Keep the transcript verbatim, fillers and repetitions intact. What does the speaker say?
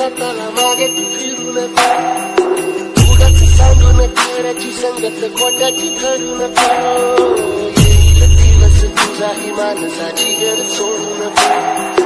हाताला मागे तू फिरू नको उगाच सांगू नको कराची संगत खोट्याची करू नको येईल दिवस तुझाही माणसाची घर सोडू नको